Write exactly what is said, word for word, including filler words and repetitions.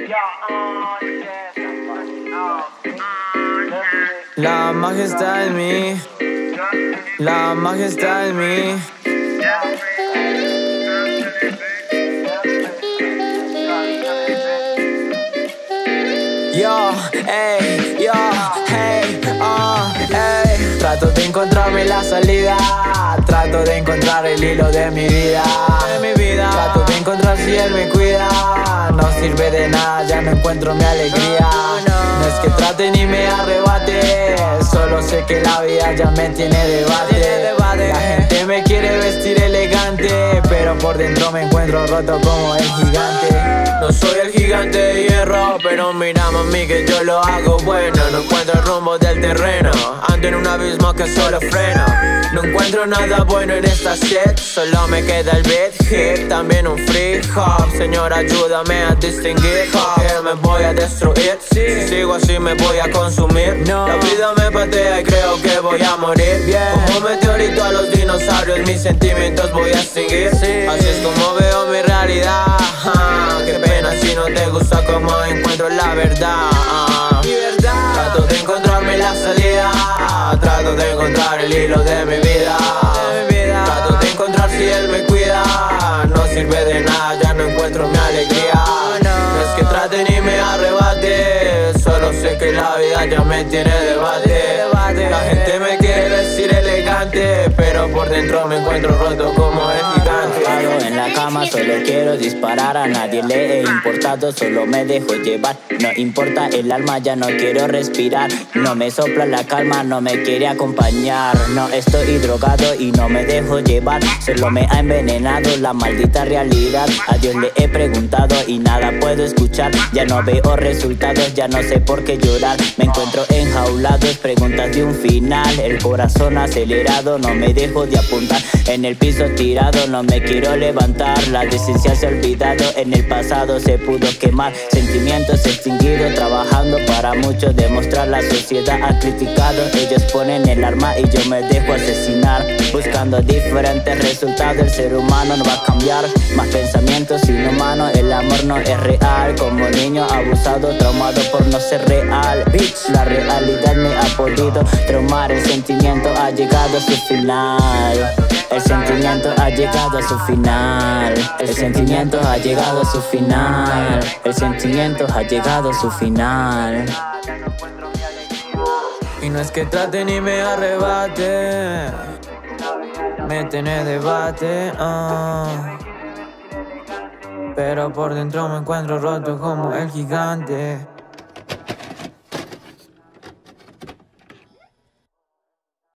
La magia está en mí, la magia está en mí. Yo, ey, yo, hey, oh, ey. Trato de encontrarme la salida, trato de encontrar el hilo de mi vida, de mi vida. Trato de encontrar si él me cuida, no sirve de nada, ya no encuentro mi alegría. No es que trate ni me arrebate, solo sé que la vida ya me tiene debate. La gente me quiere vestir elegante, pero por dentro me encuentro roto como el gigante. No soy el gigante de hierro, pero mira mami que yo lo hago bueno. No encuentro el rumbo del terreno, ando en un abismo que solo freno. No encuentro nada bueno en esta shit, solo me queda el beat hip, también un free hop. Señor, ayúdame a distinguir, que me voy a destruir. Si sigo así me voy a consumir. La vida me patea y creo que voy a morir. Como meteorito a los dinosaurios, mis sentimientos voy a extinguir. Así es como veo mi realidad. Qué pena si no te gusta como encuentro la verdad. Trato de encontrarme la salida, trato de encontrar el hilo de mi vida. Trato de encontrar si él me cuida, no sirve de nada, ya no encuentro mi alegría. No es que trate ni me arrebate, solo sé que la vida ya me tiene debate. La gente me quiere vestir elegante, pero por dentro me encuentro roto como el gigante. En la cama solo quiero disparar, a nadie le he importado, solo me dejo llevar. No importa el alma, ya no quiero respirar. No me sopla la calma, no me quiere acompañar. No estoy drogado y no me dejo llevar, solo me ha envenenado la maldita realidad. A Dios le he preguntado y nada puedo escuchar. Ya no veo resultados, ya no sé por qué llorar. Me encuentro enjaulado, es preguntas de un final. El corazón acelerado, no me dejo de apuntar. En el piso tirado, no me quiero levantar. La decencia se ha olvidado, en el pasado se pudo quemar. Sentimientos extinguidos, trabajando para muchos, demostrar la sociedad ha criticado. Ellos ponen el arma y yo me dejo asesinar. Buscando diferentes resultados, el ser humano no va a cambiar. Más pensamientos inhumanos, el amor no es real. Como niño abusado, traumado por no ser real. Bitch, la realidad me ha podido traumar. El sentimiento ha llegado a su final. El sentimiento ha llegado a su final. El sentimiento ha llegado a su final. El sentimiento ha llegado a su final. Y no es que trate ni me arrebate, me tiene debate, uh. Pero por dentro me encuentro roto como el gigante.